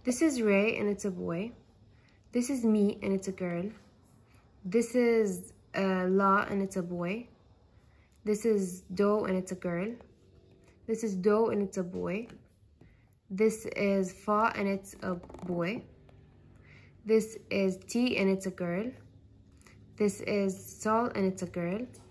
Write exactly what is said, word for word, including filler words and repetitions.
This is Ray and it's a boy. This is me and it's a girl. This is uh, La and it's a boy. This is Do and it's a girl. This is Do and it's a boy. This is Fa and it's a boy. This is T and it's a girl. This is Sol and it's a girl.